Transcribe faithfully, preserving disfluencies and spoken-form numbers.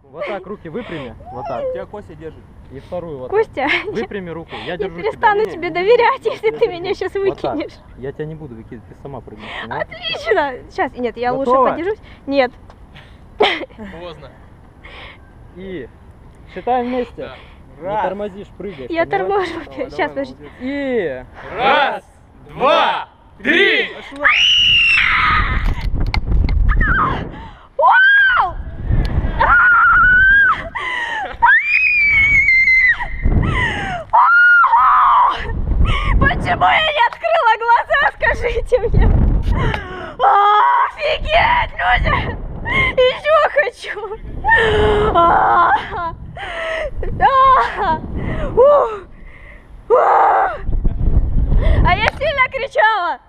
Вот так руки выпрями. Вот так. Тебя Костя держит. И вторую вот Костя, так. Выпрями руку. Я я держу перестану тебя. тебе доверять, если ты меня сейчас Вот так. выкинешь. Я тебя не буду выкидывать, ты сама прыгнешь. поняла? Отлично. Сейчас, нет, я Готова? лучше подержусь. Нет. Поздно. И считаем вместе. Да. Не Раз. тормозишь, прыгаешь. Я поняла? торможу. Давай, Сейчас, давай, подожди. И... Раз, два, три. Вау! Почему я не открыла глаза, скажите мне? А, офигеть, люди! Еще хочу! А, а, ух, ух. А я сильно кричала!